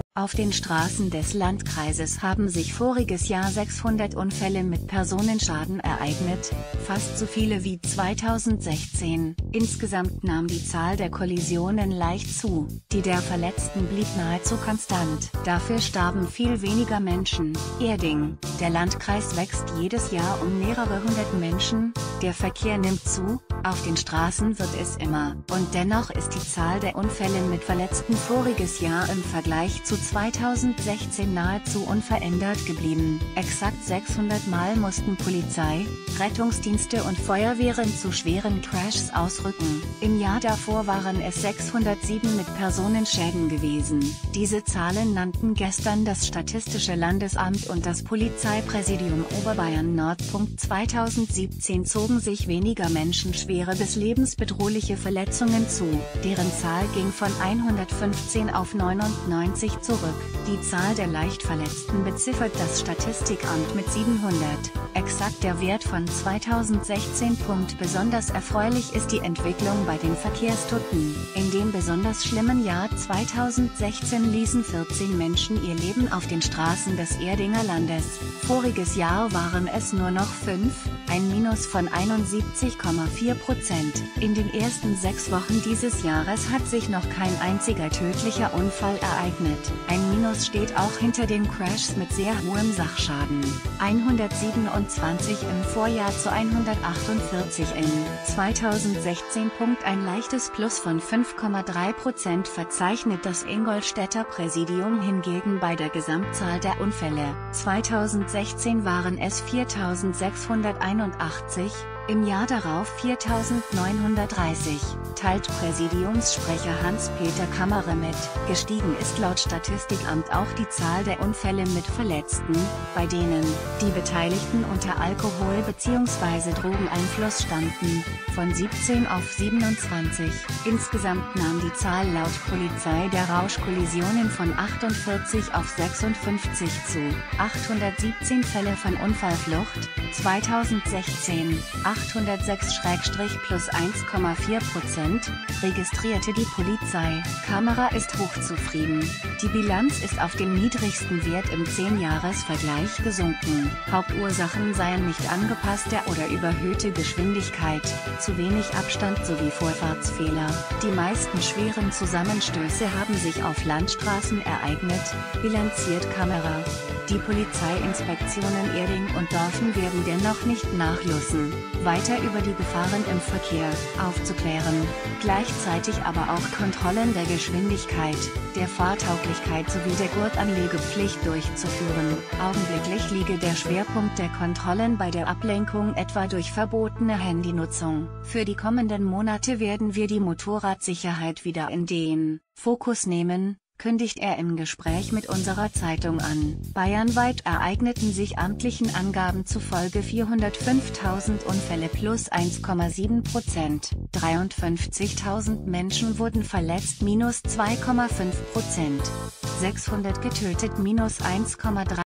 Auf den Straßen des Landkreises haben sich voriges Jahr 600 Unfälle mit Personenschaden ereignet, fast so viele wie 2016. Insgesamt nahm die Zahl der Kollisionen leicht zu, die der Verletzten blieb nahezu konstant. Dafür starben viel weniger Menschen. Erding: Der Landkreis wächst jedes Jahr um mehrere hundert Menschen, der Verkehr nimmt zu, auf den Straßen wird es immer, und dennoch ist die Zahl der Unfälle mit Verletzten voriges Jahr im Vergleich zu 2016 nahezu unverändert geblieben. Exakt 600 Mal mussten Polizei, Rettungsdienste und Feuerwehren zu schweren Crashs ausrücken. Im Jahr davor waren es 607 mit Personenschäden gewesen. Diese Zahlen nannten gestern das Statistische Landesamt und das Polizeipräsidium Oberbayern Nord. 2017 zogen sich weniger Menschen schwere bis lebensbedrohliche Verletzungen zu, deren Zahl ging von 115 auf 99 zurück. Die Zahl der Leichtverletzten beziffert das Statistikamt mit 700, exakt der Wert von 2016. Besonders erfreulich ist die Entwicklung bei den Verkehrstoten. In dem besonders schlimmen Jahr 2016 ließen 14 Menschen ihr Leben auf den Straßen des Erdinger Landes. Voriges Jahr waren es nur noch 5, ein Minus von 71,4%. In den ersten 6 Wochen dieses Jahres hat sich noch kein einziger tödlicher Unfall ereignet. Ein Minus steht auch hinter den Crashs mit sehr hohem Sachschaden. 127 im Vorjahr zu 148 in 2016. Ein leichtes Plus von 5,3% verzeichnet das Ingolstädter Präsidium hingegen bei der Gesamtzahl der Unfälle. 2016 waren es 4.681, im Jahr darauf 4.930, teilt Präsidiumssprecher Hans-Peter Kammerer mit. Gestiegen ist laut Statistikamt auch die Zahl der Unfälle mit Verletzten, bei denen die Beteiligten unter Alkohol- bzw. Drogeneinfluss standen, von 17 auf 27. Insgesamt nahm die Zahl laut Polizei der Rauschkollisionen von 48 auf 56 zu. 817 Fälle von Unfallflucht, 2016, 806+ 1,4%, registrierte die Polizei. Kammerer ist hochzufrieden. Die Bilanz ist auf den niedrigsten Wert im 10-Jahres-Vergleich gesunken. Hauptursachen seien nicht angepasste oder überhöhte Geschwindigkeit, zu wenig Abstand sowie Vorfahrtsfehler. Die meisten schweren Zusammenstöße haben sich auf Landstraßen ereignet, bilanziert Kammerer. Die Polizeiinspektionen Erding und Dorfen werden dennoch nicht nachlassen, weiter über die Gefahren im Verkehr aufzuklären, gleichzeitig aber auch Kontrollen der Geschwindigkeit, der Fahrtauglichkeit sowie der Gurtanlegepflicht durchzuführen. Augenblicklich liege der Schwerpunkt der Kontrollen bei der Ablenkung etwa durch verbotene Handynutzung. Für die kommenden Monate werden wir die Motorradsicherheit wieder in den Fokus nehmen, kündigt er im Gespräch mit unserer Zeitung an. Bayernweit ereigneten sich amtlichen Angaben zufolge 405.000 Unfälle plus 1,7%. 53.000 Menschen wurden verletzt minus 2,5%. 600 getötet minus 1,3%.